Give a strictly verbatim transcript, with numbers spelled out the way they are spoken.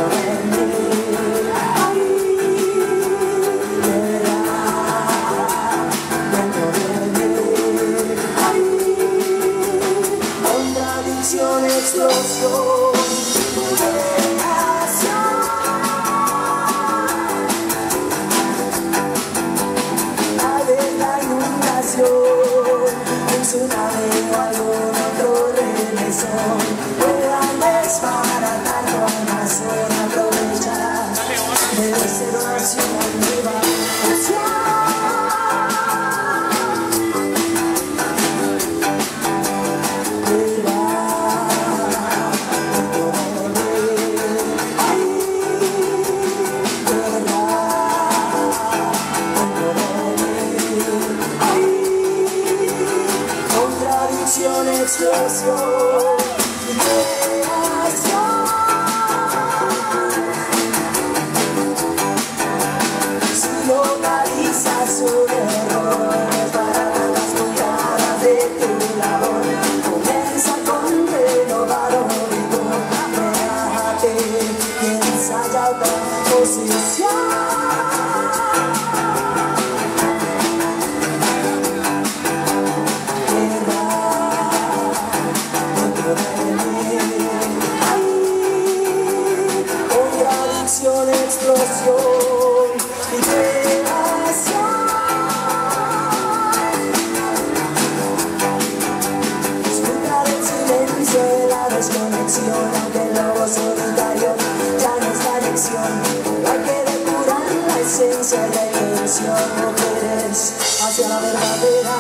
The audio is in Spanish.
Explosión de pasión, la de la inundación, un tsunami o algún otro remesón, puedan desbaratar con la zona, aprovechar, debe ser una ciudad nueva, explosión de pasión, si localizas un error para las puntadas de tu labor, comienza con renovado rigor, relájate, piensa ya otra posición. Explosión de pasión, disfrutar el silencio de la desconexión, aunque el lobo solitario ya no es la lección, hay que depurar la esencia y la intención, mujeres hacia la verdadera